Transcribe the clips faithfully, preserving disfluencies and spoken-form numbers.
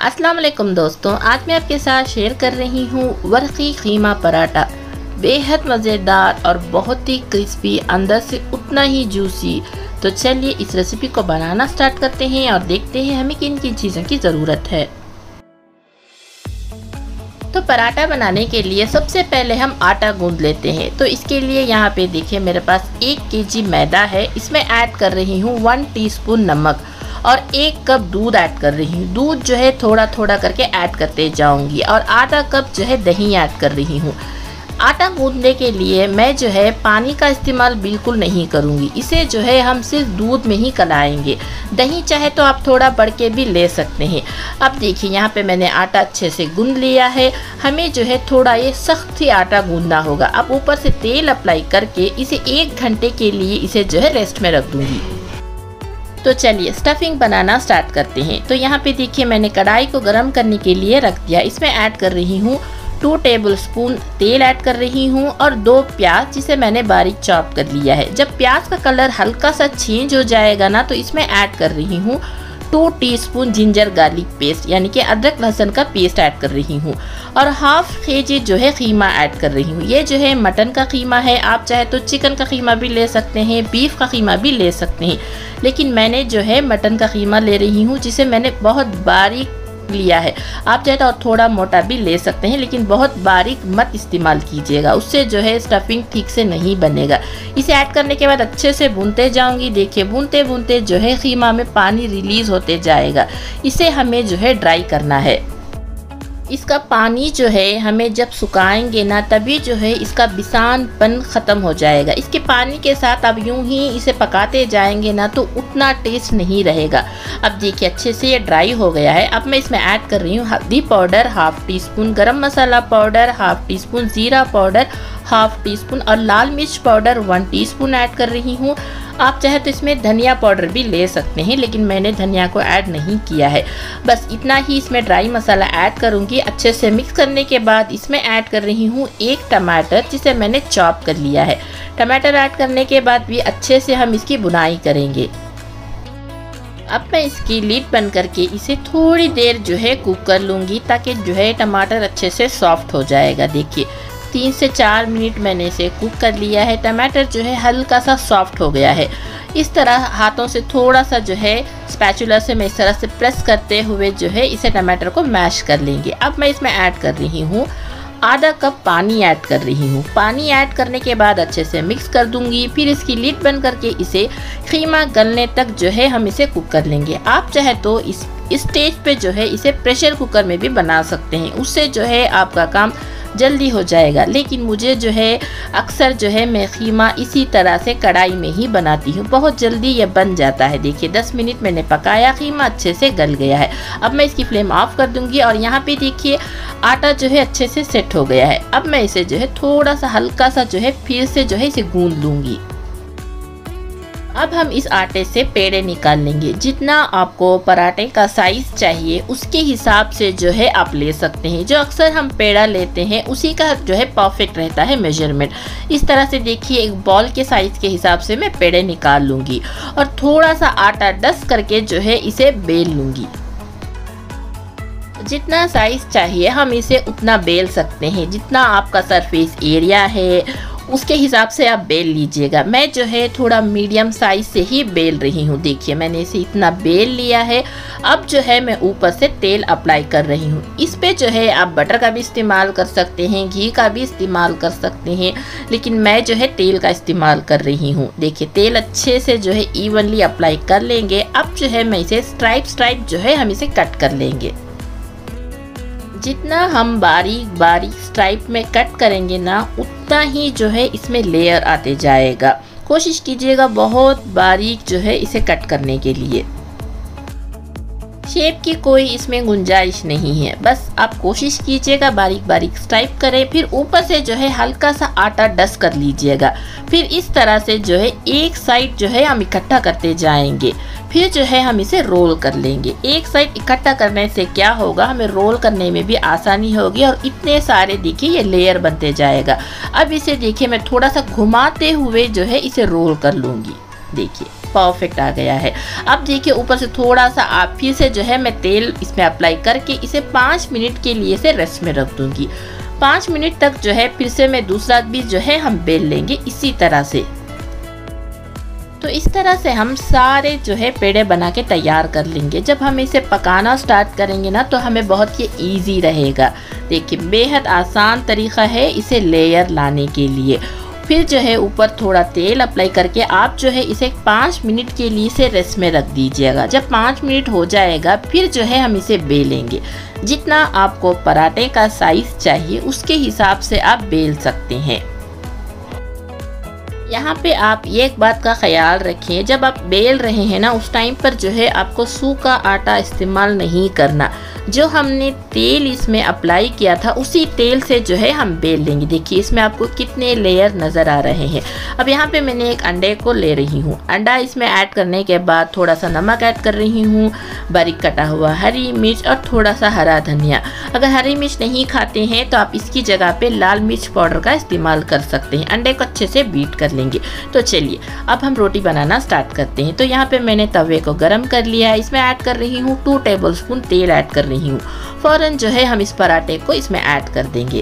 अस्सलाम वालेकुम दोस्तों, आज मैं आपके साथ शेयर कर रही हूँ वर्की कीमा पराठा। बेहद मज़ेदार और बहुत ही क्रिस्पी, अंदर से उतना ही जूसी। तो चलिए इस रेसिपी को बनाना स्टार्ट करते हैं और देखते हैं हमें किन किन चीज़ों की ज़रूरत है। तो पराठा बनाने के लिए सबसे पहले हम आटा गूंद लेते हैं। तो इसके लिए यहाँ पे देखिए मेरे पास एक केजी मैदा है। इसमें ऐड कर रही हूँ वन टीस्पून नमक और एक कप दूध ऐड कर रही हूँ। दूध जो है थोड़ा थोड़ा करके ऐड करते जाऊंगी और आधा कप जो है दही ऐड कर रही हूँ। आटा गूंदने के लिए मैं जो है पानी का इस्तेमाल बिल्कुल नहीं करूँगी। इसे जो है हम सिर्फ दूध में ही गलाएंगे। दही चाहे तो आप थोड़ा बढ़ के भी ले सकते हैं। अब देखिए यहाँ पे मैंने आटा अच्छे से गूंद लिया है। हमें जो है थोड़ा ये सख्त ही आटा गूंदना होगा। अब ऊपर से तेल अप्लाई करके इसे एक घंटे के लिए इसे जो है रेस्ट में रख दूँगी। तो चलिए स्टफिंग बनाना स्टार्ट करते हैं। तो यहाँ पे देखिए मैंने कढ़ाई को गर्म करने के लिए रख दिया। इसमें ऐड कर रही हूँ टू टेबलस्पून तेल ऐड कर रही हूँ और दो प्याज जिसे मैंने बारीक चॉप कर लिया है। जब प्याज का कलर हल्का सा चेंज हो जाएगा ना, तो इसमें ऐड कर रही हूँ two teaspoon ginger garlic paste यानी कि अदरक लहसुन का पेस्ट ऐड कर रही हूँ और हाफ केजी जो है कीमा ऐड कर रही हूँ। ये जो है मटन का कीमा है। आप चाहे तो चिकन का कीमा भी ले सकते हैं, बीफ का कीमा भी ले सकते हैं, लेकिन मैंने जो है मटन का कीमा ले रही हूँ जिसे मैंने बहुत बारीक लिया है। आप चाहे तो थोड़ा मोटा भी ले सकते हैं, लेकिन बहुत बारीक मत इस्तेमाल कीजिएगा, उससे जो है स्टफिंग ठीक से नहीं बनेगा। इसे ऐड करने के बाद अच्छे से भूनते जाऊंगी। देखिए भूनते भूनते जो है कीमा में पानी रिलीज होते जाएगा। इसे हमें जो है ड्राई करना है। इसका पानी जो है हमें जब सुखाएंगे ना, तभी जो है इसका बिसानपन ख़त्म हो जाएगा। इसके पानी के साथ अब यूं ही इसे पकाते जाएंगे ना, तो उतना टेस्ट नहीं रहेगा। अब देखिए अच्छे से ये ड्राई हो गया है। अब मैं इसमें ऐड कर रही हूँ हल्दी powder half teaspoon, garam masala powder half teaspoon, ज़ीरा पाउडर हाफ टी स्पून और लाल मिर्च पाउडर वन टीस्पून ऐड कर रही हूँ। आप चाहे तो इसमें धनिया पाउडर भी ले सकते हैं, लेकिन मैंने धनिया को ऐड नहीं किया है। बस इतना ही इसमें ड्राई मसाला ऐड करूँगी। अच्छे से मिक्स करने के बाद इसमें ऐड कर रही हूँ एक टमाटर जिसे मैंने चॉप कर लिया है। टमाटर ऐड करने के बाद भी अच्छे से हम इसकी बुनाई करेंगे। अब मैं इसकी लीड बंद करके इसे थोड़ी देर जो है कुक कर लूँगी, ताकि जो है टमाटर अच्छे से सॉफ्ट हो जाएगा। देखिए तीन से चार मिनट मैंने इसे कुक कर लिया है। टमाटर जो है हल्का सा सॉफ्ट हो गया है। इस तरह हाथों से थोड़ा सा जो है स्पैचुला से मैं इस तरह से प्रेस करते हुए जो है इसे टमाटर को मैश कर लेंगे। अब मैं इसमें ऐड कर रही हूँ आधा कप पानी ऐड कर रही हूँ। पानी ऐड करने के बाद अच्छे से मिक्स कर दूंगी। फिर इसकी लीड बंद करके इसे कीमा गलने तक जो है हम इसे कुक कर लेंगे। आप चाहे तो इस स्टेज पे जो है इसे प्रेशर कुकर में भी बना सकते हैं, उससे जो है आपका काम जल्दी हो जाएगा। लेकिन मुझे जो है अक्सर जो है मैं कीमा इसी तरह से कढ़ाई में ही बनाती हूँ, बहुत जल्दी ये बन जाता है। देखिए दस मिनट मैंने पकाया, कीमा अच्छे से गल गया है। अब मैं इसकी फ्लेम ऑफ कर दूंगी और यहाँ पे देखिए आटा जो है अच्छे से सेट हो गया है। अब मैं इसे जो है थोड़ा सा हल्का सा जो है फिर से जो है इसे गूंद लूँगी। अब हम इस आटे से पेड़े निकाल लेंगे। जितना आपको पराठे का साइज चाहिए उसके हिसाब से जो है आप ले सकते हैं। जो अक्सर हम पेड़ा लेते हैं उसी का जो है परफेक्ट रहता है मेजरमेंट। इस तरह से देखिए एक बॉल के साइज के हिसाब से मैं पेड़े निकाल लूँगी और थोड़ा सा आटा डस्ट करके जो है इसे बेल लूँगी। जितना साइज चाहिए हम इसे उतना बेल सकते हैं। जितना आपका सरफेस एरिया है उसके हिसाब से आप बेल लीजिएगा। मैं जो है थोड़ा मीडियम साइज से ही बेल रही हूँ। देखिए मैंने इसे इतना बेल लिया है। अब जो है मैं ऊपर से तेल अप्लाई कर रही हूँ। इस पे जो है आप बटर का भी इस्तेमाल कर सकते हैं, घी का भी इस्तेमाल कर सकते हैं, लेकिन मैं जो है तेल का इस्तेमाल कर रही हूँ। देखिए तेल अच्छे से जो है इवनली अप्लाई कर लेंगे। अब जो है मैं इसे स्ट्राइप स्ट्राइप जो है हम इसे कट कर लेंगे। जितना हम बारीक बारीक स्ट्राइप में कट करेंगे ना, उतना ही जो है इसमें लेयर आते जाएगा। कोशिश कीजिएगा बहुत बारीक जो है इसे कट करने के लिए। शेप की कोई इसमें गुंजाइश नहीं है, बस आप कोशिश कीजिएगा बारीक बारीक स्ट्राइप करें। फिर ऊपर से जो है हल्का सा आटा डस्ट कर लीजिएगा। फिर इस तरह से जो है एक साइड जो है हम इकट्ठा करते जाएंगे। फिर जो है हम इसे रोल कर लेंगे। एक साइड इकट्ठा करने से क्या होगा, हमें रोल करने में भी आसानी होगी और इतने सारे देखिए ये लेयर बनते जाएगा। अब इसे देखिए मैं थोड़ा सा घुमाते हुए जो है इसे रोल कर लूँगी। देखिए परफेक्ट आ गया है। अब देखिए ऊपर से थोड़ा सा आप फिर से जो है मैं तेल इसमें अप्लाई करके इसे पाँच मिनट के लिए से रेस्ट में रख दूंगी। पाँच मिनट तक जो है फिर से मैं दूसरा भी जो है हम बेल लेंगे इसी तरह से। तो इस तरह से हम सारे जो है पेड़े बना के तैयार कर लेंगे। जब हम इसे पकाना स्टार्ट करेंगे ना तो हमें बहुत ही इजी रहेगा। देखिए बेहद आसान तरीका है इसे लेयर लाने के लिए। फिर जो है ऊपर थोड़ा तेल अप्लाई करके आप जो है इसे पाँच मिनट के लिए से रेस्ट में रख दीजिएगा। जब पाँच मिनट हो जाएगा फिर जो है हम इसे बेलेंगे। जितना आपको पराठे का साइज चाहिए उसके हिसाब से आप बेल सकते हैं। यहाँ पे आप एक बात का ख्याल रखें, जब आप बेल रहे हैं ना उस टाइम पर जो है आपको सूखा आटा इस्तेमाल नहीं करना। जो हमने तेल इसमें अप्लाई किया था उसी तेल से जो है हम बेल लेंगे। देखिए इसमें आपको कितने लेयर नज़र आ रहे हैं। अब यहाँ पे मैंने एक अंडे को ले रही हूँ। अंडा इसमें ऐड करने के बाद थोड़ा सा नमक ऐड कर रही हूँ, बारीक कटा हुआ हरी मिर्च और थोड़ा सा हरा धनिया। अगर हरी मिर्च नहीं खाते हैं तो आप इसकी जगह पे लाल मिर्च पाउडर का इस्तेमाल कर सकते हैं। अंडे को अच्छे से बीट कर लेंगे। तो चलिए अब हम रोटी बनाना स्टार्ट करते हैं। तो यहाँ पे मैंने तवे को गरम कर लिया है। इसमें ऐड कर रही हूँ टू टेबल स्पून तेल ऐड कर रही हूँ। फौरन जो है हम इस पराठे को इसमें ऐड कर देंगे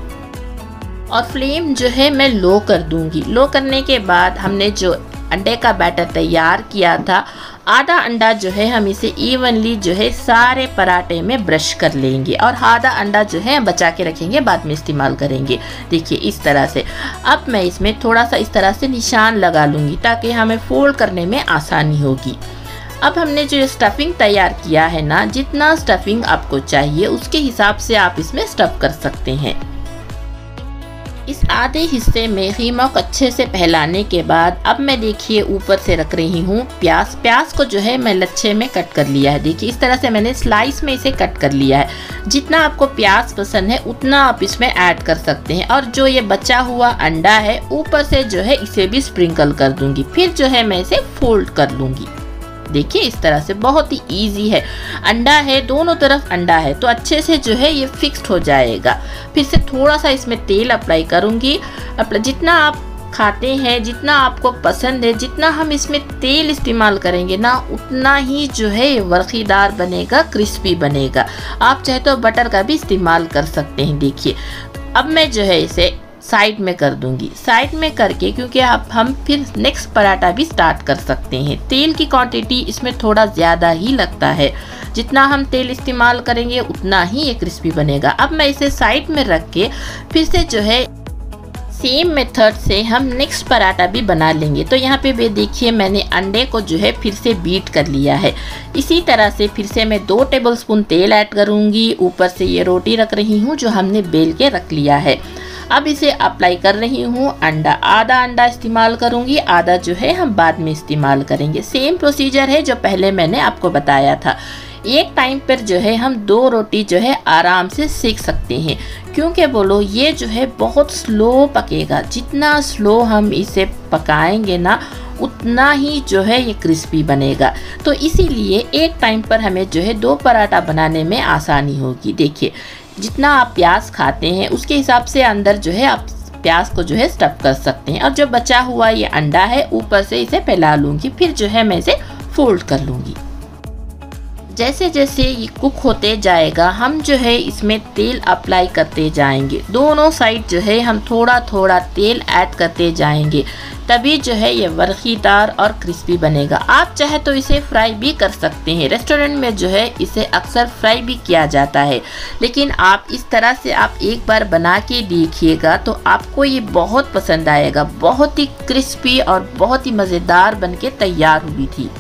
और फ्लेम जो है मैं लो कर दूंगी। लो करने के बाद हमने जो अंडे का बैटर तैयार किया था, आधा अंडा जो है हम इसे इवनली जो है सारे पराठे में ब्रश कर लेंगे और आधा अंडा जो है बचा के रखेंगे, बाद में इस्तेमाल करेंगे। देखिए इस तरह से। अब मैं इसमें थोड़ा सा इस तरह से निशान लगा लूँगी ताकि हमें फोल्ड करने में आसानी होगी। अब हमने जो स्टफिंग तैयार किया है ना, जितना स्टफिंग आपको चाहिए उसके हिसाब से आप इसमें स्टफ कर सकते हैं। इस आधे हिस्से में कीमा को अच्छे से फैलाने के बाद अब मैं देखिए ऊपर से रख रही हूँ प्याज। प्याज को जो है मैं लच्छे में कट कर लिया है। देखिए इस तरह से मैंने स्लाइस में इसे कट कर लिया है। जितना आपको प्याज पसंद है उतना आप इसमें ऐड कर सकते हैं। और जो ये बचा हुआ अंडा है ऊपर से जो है इसे भी स्प्रिंकल कर दूंगी। फिर जो है मैं इसे फोल्ड कर लूँगी। देखिए इस तरह से बहुत ही इजी है। अंडा है, दोनों तरफ अंडा है तो अच्छे से जो है ये फिक्स्ड हो जाएगा। फिर से थोड़ा सा इसमें तेल अप्लाई करूँगी। जितना आप खाते हैं, जितना आपको पसंद है, जितना हम इसमें तेल इस्तेमाल करेंगे ना उतना ही जो है ये वर्खीदार बनेगा, क्रिस्पी बनेगा। आप चाहे तो बटर का भी इस्तेमाल कर सकते हैं। देखिए अब मैं जो है इसे साइड में कर दूंगी। साइड में करके क्योंकि आप हम फिर नेक्स्ट पराठा भी स्टार्ट कर सकते हैं। तेल की क्वांटिटी इसमें थोड़ा ज़्यादा ही लगता है। जितना हम तेल इस्तेमाल करेंगे उतना ही ये क्रिस्पी बनेगा। अब मैं इसे साइड में रख के फिर से जो है सेम मेथड से हम नेक्स्ट पराठा भी बना लेंगे। तो यहाँ पे भी देखिए मैंने अंडे को जो है फिर से बीट कर लिया है। इसी तरह से फिर से मैं दो टेबलस्पून तेल ऐड करूँगी। ऊपर से ये रोटी रख रही हूँ जो हमने बेल के रख लिया है। अब इसे अप्लाई कर रही हूँ अंडा। आधा अंडा इस्तेमाल करूँगी, आधा जो है हम बाद में इस्तेमाल करेंगे। सेम प्रोसीजर है जो पहले मैंने आपको बताया था। एक टाइम पर जो है हम दो रोटी जो है आराम से सेक सकते हैं। क्योंकि बोलो ये जो है बहुत स्लो पकेगा। जितना स्लो हम इसे पकाएंगे ना उतना ही जो है ये क्रिस्पी बनेगा। तो इसीलिए एक टाइम पर हमें जो है दो पराठा बनाने में आसानी होगी। देखिए जितना आप प्याज खाते हैं उसके हिसाब से अंदर जो है आप प्याज को जो है स्टफ कर सकते हैं। और जो बचा हुआ ये अंडा है ऊपर से इसे फैला लूँगी। फिर जो है मैं इसे फोल्ड कर लूँगी। जैसे जैसे ये कुक होते जाएगा हम जो है इसमें तेल अप्लाई करते जाएंगे। दोनों साइड जो है हम थोड़ा थोड़ा तेल ऐड करते जाएंगे, तभी जो है ये वर्खीदार और क्रिस्पी बनेगा। आप चाहे तो इसे फ्राई भी कर सकते हैं। रेस्टोरेंट में जो है इसे अक्सर फ्राई भी किया जाता है, लेकिन आप इस तरह से आप एक बार बना के देखिएगा तो आपको ये बहुत पसंद आएगा। बहुत ही क्रिस्पी और बहुत ही मज़ेदार बन के तैयार हुई थी।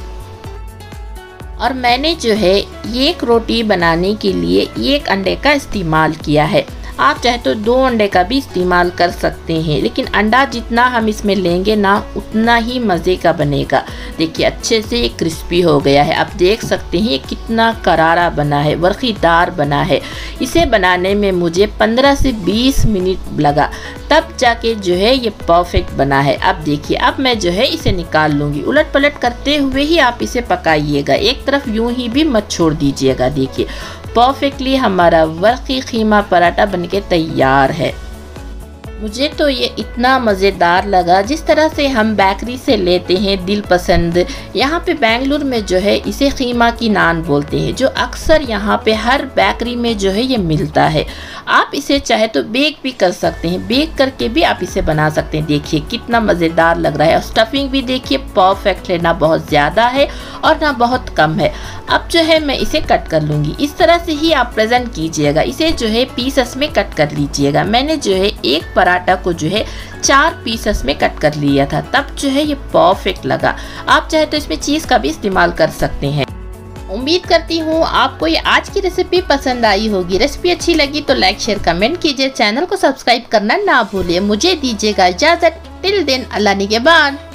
और मैंने जो है एक रोटी बनाने के लिए एक अंडे का इस्तेमाल किया है। आप चाहे तो दो अंडे का भी इस्तेमाल कर सकते हैं, लेकिन अंडा जितना हम इसमें लेंगे ना उतना ही मज़े का बनेगा। देखिए अच्छे से ये क्रिस्पी हो गया है। आप देख सकते हैं ये कितना करारा बना है, वर्खीदार बना है। इसे बनाने में मुझे पंद्रह से बीस मिनट लगा, तब जाके जो है ये परफेक्ट बना है। अब देखिए अब मैं जो है इसे निकाल लूँगी। उलट पलट करते हुए ही आप इसे पकाइएगा, एक तरफ यूं ही भी मत छोड़ दीजिएगा। देखिए परफेक्टली हमारा वर्की कीमा पराठा बनके तैयार है। मुझे तो ये इतना मज़ेदार लगा, जिस तरह से हम बेकरी से लेते हैं दिल पसंद। यहाँ पे बेंगलुरु में जो है इसे कीमा की नान बोलते हैं, जो अक्सर यहाँ पे हर बेकरी में जो है ये मिलता है। आप इसे चाहे तो बेक भी कर सकते हैं, बेक करके भी आप इसे बना सकते हैं। देखिए कितना मज़ेदार लग रहा है। और स्टफिंग भी देखिए परफेक्ट है, ना बहुत ज़्यादा है और ना बहुत कम है। अब जो है मैं इसे कट कर लूँगी। इस तरह से ही आप प्रेजेंट कीजिएगा, इसे जो है पीसेस में कट कर लीजिएगा। मैंने जो है एक पराठा को जो है चार पीसेस में कट कर लिया था, तब जो है ये परफेक्ट लगा। आप चाहे तो इसमें चीज़ का भी इस्तेमाल कर सकते हैं। उम्मीद करती हूँ आपको ये आज की रेसिपी पसंद आई होगी। रेसिपी अच्छी लगी तो लाइक शेयर कमेंट कीजिए, चैनल को सब्सक्राइब करना ना भूलिए। मुझे दीजिएगा इजाज़त। Till then, Allah निगहबान।